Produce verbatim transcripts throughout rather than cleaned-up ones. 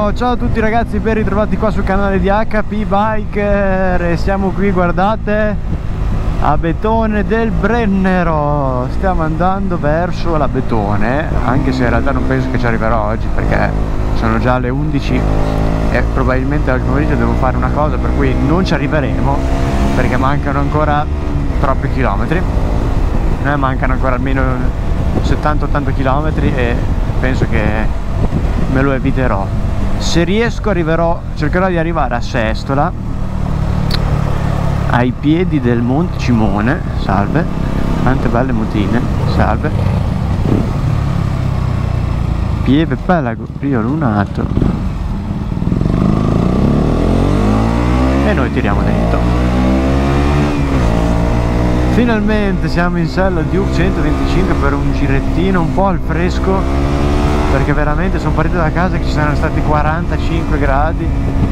Ciao, ciao a tutti ragazzi, ben ritrovati qua sul canale di H P Biker. E siamo qui, guardate, a Betone del Brennero. Stiamo andando verso la Betone, anche se in realtà non penso che ci arriverò oggi, perché sono già le undici e probabilmente oggi pomeriggio devo fare una cosa, per cui non ci arriveremo, perché mancano ancora troppi chilometri. A me mancano ancora almeno settanta ottanta chilometri e penso che me lo eviterò. Se riesco arriverò, cercherò di arrivare a Sestola, ai piedi del Monte Cimone. Salve, tante belle mutine, salve. Pieve Pelago, Rio Lunato, e noi tiriamo dentro. Finalmente siamo in sella al Duke centoventicinque per un girettino un po' al fresco, perché veramente sono partito da casa che ci saranno stati quarantacinque gradi.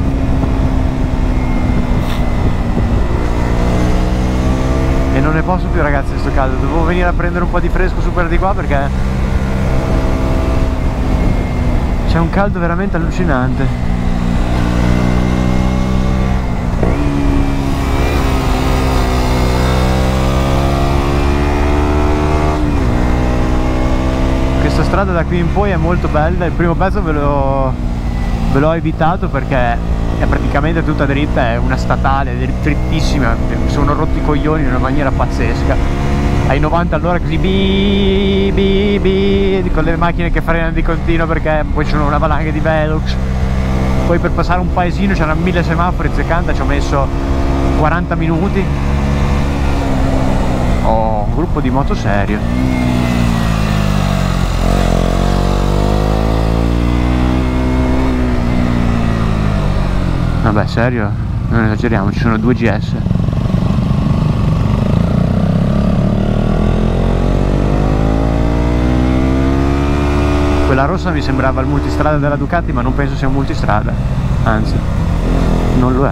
E non ne posso più ragazzi di sto caldo, dovevo venire a prendere un po' di fresco su per di qua, perché c'è un caldo veramente allucinante. Questa strada da qui in poi è molto bella. Il primo pezzo ve l'ho ve l'ho evitato perché è praticamente tutta dritta, è una statale drittissima, sono rotti i coglioni in una maniera pazzesca. Ai novanta all'ora così bi bi bi, con le macchine che frenano di continuo, perché poi c'è una valanga di Velox. Poi per passare un paesino c'erano mille semafori zeccanta, ci ho messo quaranta minuti. Oh, un gruppo di moto serio. Vabbè, serio? Non esageriamo, ci sono due G S. Quella rossa mi sembrava il multistrada della Ducati, ma non penso sia un multistrada. Anzi, non lo è.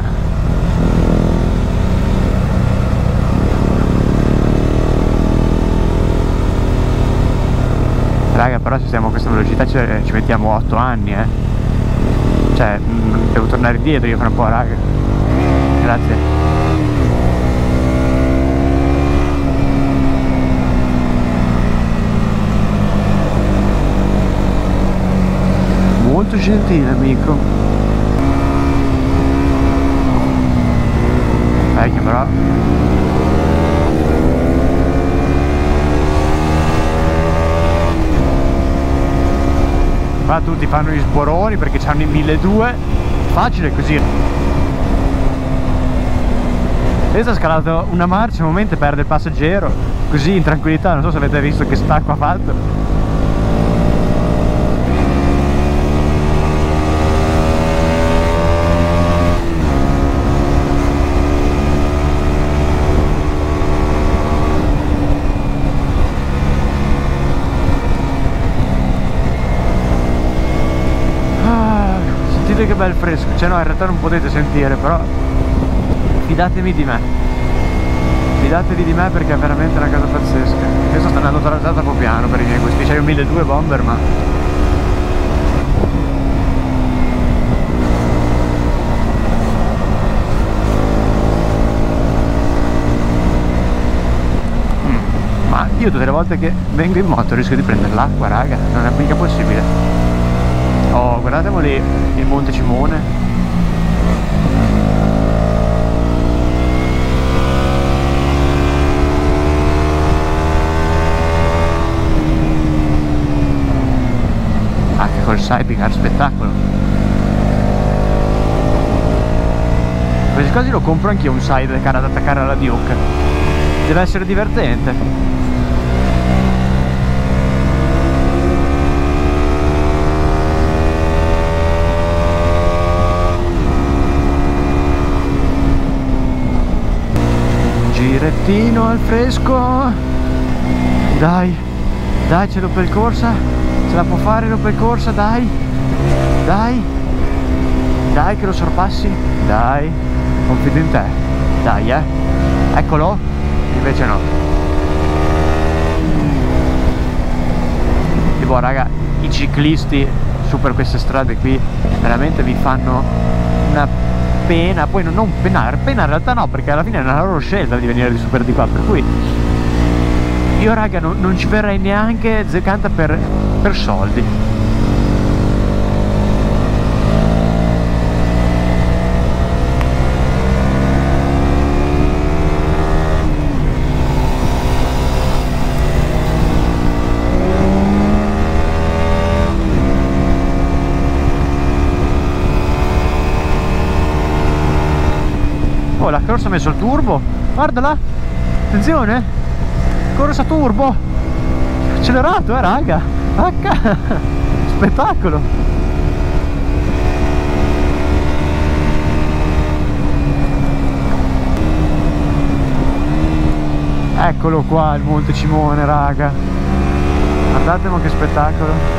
Raga, però se stiamo a questa velocità ci, ci mettiamo otto anni, eh. Cioè, devo tornare indietro io fra un po', raga. Grazie. Molto gentile, amico. Vecchio però. Qua tutti fanno gli sboroni perché hanno i milleduecento, facile così. Adesso ha scalato una marcia, un momento perde il passeggero, così in tranquillità, non so se avete visto che stacco ha fatto. Che bel fresco, cioè no, in realtà non potete sentire, però fidatevi di me, fidatevi di me perché è veramente una cosa pazzesca. Adesso sto andando tra troppo piano per i miei gusti, c'è un milleduecento bomber, ma mm. ma io tutte le volte che vengo in moto rischio di prendere l'acqua, raga, non è mica possibile. Oh, guardatemo lì il Monte Cimone. Ah, che col sidecar spettacolo. Quasi quasi lo compro anch'io un sidecar ad attaccare alla Duke. Deve essere divertente. Girettino al fresco. Dai, dai, ce l'ho percorsa. Ce la può fare, l'ho percorsa, dai. Dai. Dai che lo sorpassi. Dai, confido in te. Dai, eh. Eccolo. Invece no. Tipo raga, i ciclisti su per queste strade qui veramente vi fanno una pena. Poi non penare, pena in realtà no, perché alla fine è una loro scelta di venire di su per di qua, per cui io raga non, non ci verrei neanche zeccanta per, per soldi. Oh, la corsa ha messo il turbo, guardala, attenzione, corsa turbo, accelerato eh raga, H. Spettacolo. Eccolo qua il Monte Cimone raga, guardate ma che spettacolo.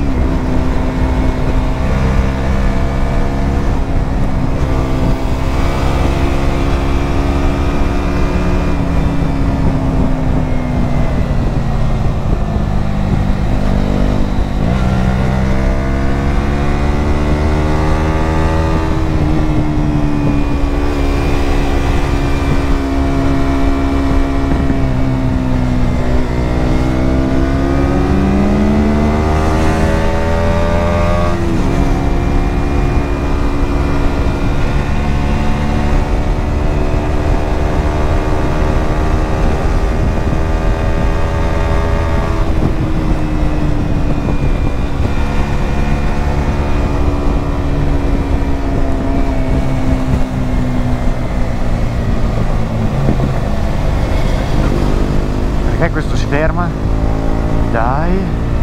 Perché questo si ferma? Dai.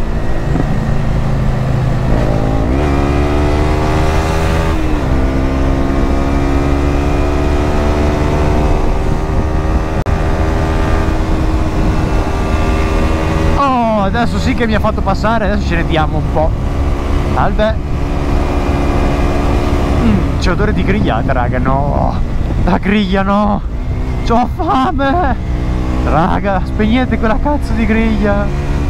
Oh, adesso sì che mi ha fatto passare, adesso ce ne diamo un po'. Salve. Mm, c'è odore di grigliata, raga, no. La griglia, no. C'ho fame. Raga, spegnete quella cazzo di griglia.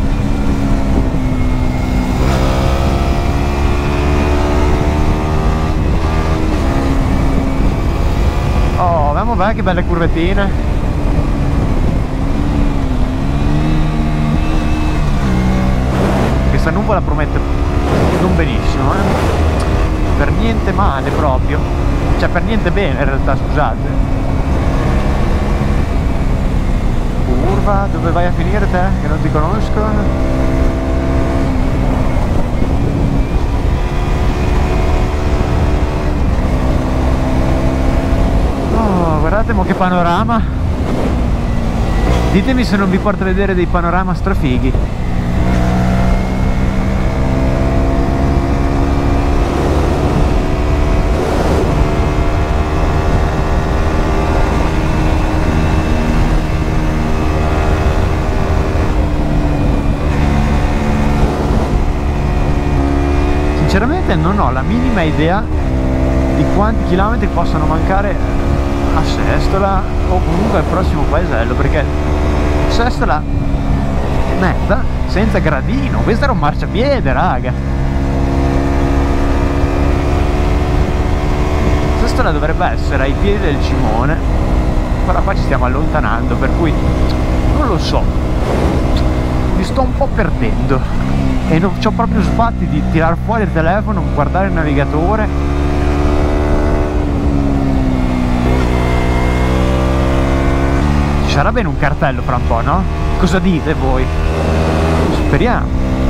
Oh, vediamo beh che belle curvettine. Questa nuvola promette non benissimo, eh? Per niente male proprio. Cioè per niente bene in realtà, scusate. Curva, dove vai a finire te? Che non ti conosco. Oh, guardate mo che panorama. Ditemi se non vi porto a vedere dei panorama strafighi. Sinceramente non ho la minima idea di quanti chilometri possano mancare a Sestola o comunque al prossimo paesello, perché Sestola è netta, senza gradino, questo era un marciapiede raga. Sestola dovrebbe essere ai piedi del Cimone, però qua ci stiamo allontanando, per cui non lo so, mi sto un po' perdendo. E non c'ho proprio sbatti di tirare fuori il telefono, guardare il navigatore. Ci sarà bene un cartello fra un po', no? Cosa dite voi? Speriamo.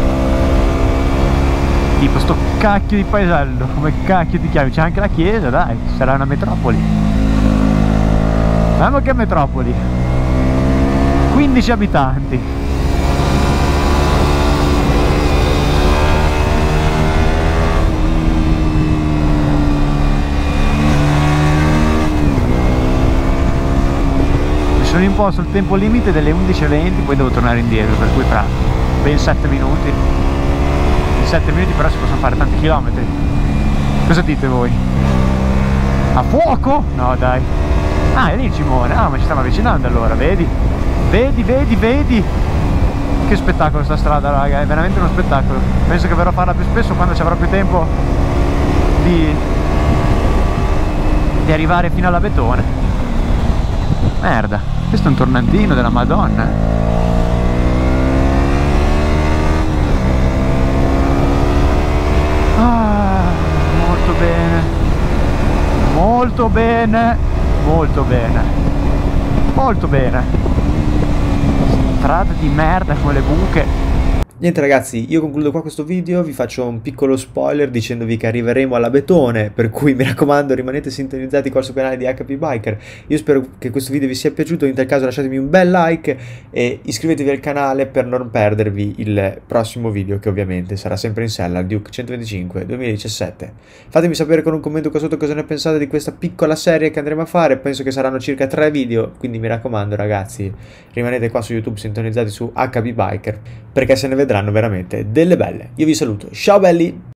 Tipo sto cacchio di paesello, come cacchio ti chiami? C'è anche la chiesa, dai, sarà una metropoli. Vediamo che metropoli. quindici abitanti. Sono imposto il tempo limite delle undici e venti, poi devo tornare indietro, per cui fra ben sette minuti. In sette minuti però si possono fare tanti chilometri. Cosa dite voi? A fuoco? No dai. Ah, è lì il Cimone. Ah, ma ci stiamo avvicinando allora, vedi? Vedi, vedi, vedi? Che spettacolo sta strada, raga, è veramente uno spettacolo. Penso che verrò a farla più spesso quando ci avrò più tempo di, di arrivare fino all'Abetone. Merda, questo è un tornantino della Madonna. Ah, molto bene, molto bene, molto bene, molto bene. Strada di merda con le buche. Niente ragazzi, io concludo qua questo video, vi faccio un piccolo spoiler dicendovi che arriveremo all'Abetone, per cui mi raccomando rimanete sintonizzati qua sul canale di H P Biker. Io spero che questo video vi sia piaciuto, in tal caso lasciatemi un bel like e iscrivetevi al canale per non perdervi il prossimo video, che ovviamente sarà sempre in sella al Duke centoventicinque duemiladiciassette. Fatemi sapere con un commento qua sotto cosa ne pensate di questa piccola serie che andremo a fare, penso che saranno circa tre video, quindi mi raccomando ragazzi, rimanete qua su YouTube sintonizzati su H P Biker, perché se ne vedranno veramente delle belle. Io vi saluto, ciao belli!